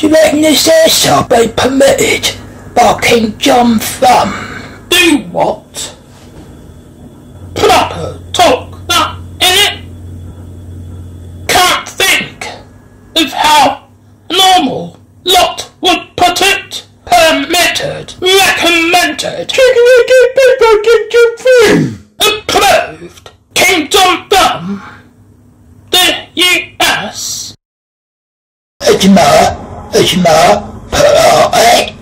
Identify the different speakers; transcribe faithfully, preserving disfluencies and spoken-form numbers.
Speaker 1: reckon this here shall be permitted by King John Thumb?
Speaker 2: Do what? Proper talk, that innit? Can't think of how a normal lot would put it. Permitted, recommended, approved, King John Thumb, the U S.
Speaker 1: It's my, it's my party.